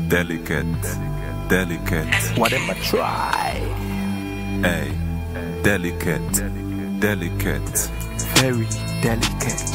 Delicate, delicate. What am I try? Hey, delicate, delicate. Very delicate.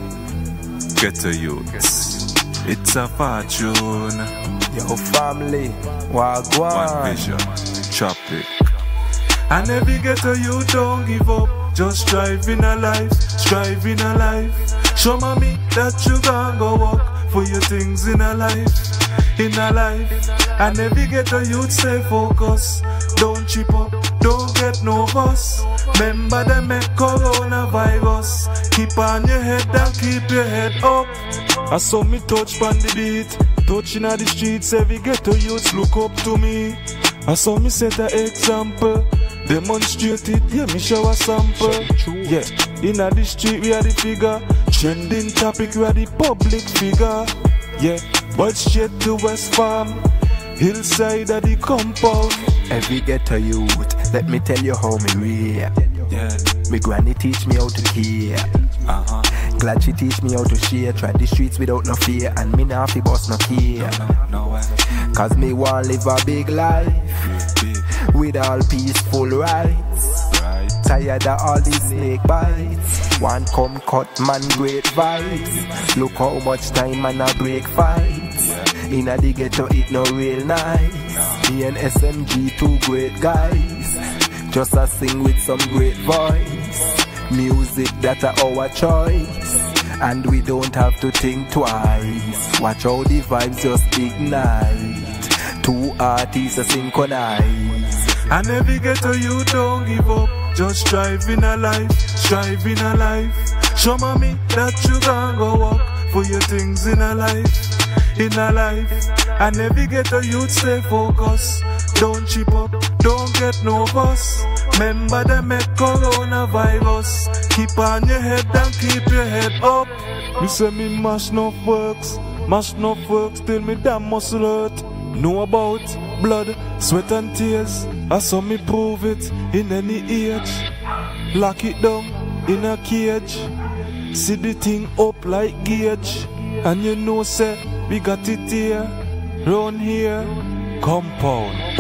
Ghetto youths, it's a fortune. Yo family, wagwan. One vision, tropic. And every ghetto youth don't give up. Just strive in a life, strive in a life. Show mommy that you can go walk for your things in a life. In a life, and every ghetto youth stay focused. Don't chip up, don't get nervous. Remember them make coronavirus. Keep on your head and keep your head up. I saw me touch on the beat, touching at the streets. Every ghetto youth look up to me. I saw me set an example, demonstrate it, yeah, me show a sample. Yeah, in the street we are the figure, trending topic we are the public figure. Yeah, but straight to West Farm, hillside of the compound. Every ghetto youth, let me tell you how me rap. Yeah, Me granny teach me how to care. Glad she teach me how to share. Try the streets without no fear, and me nah fi boss no care. No way. Cause me want live a big life with all peaceful rights. Tired of all these snake bites. One come cut man great vibes. Look how much time man a break fights. Inna the ghetto it no real nice. Me and SMG two great guys. Just a sing with some great voice. Music that a our choice. And we don't have to think twice. Watch how the vibes just ignite. Two artists a synchronize. And every ghetto you don't give up. Just strive in a life, strive in a life. Show mommy that you can go walk for your things in a life, in a life. And every ghetto youth stay focused. Don't chip up, don't get nervous. Remember them make coronavirus. Keep on your head and keep your head up. Me say me mash enough works, till me damn muscle hurt. Know about blood, sweat and tears. I saw me prove it in any age. Lock it down in a cage. See the thing up like gauge. And you know say we got it here, round here, compound.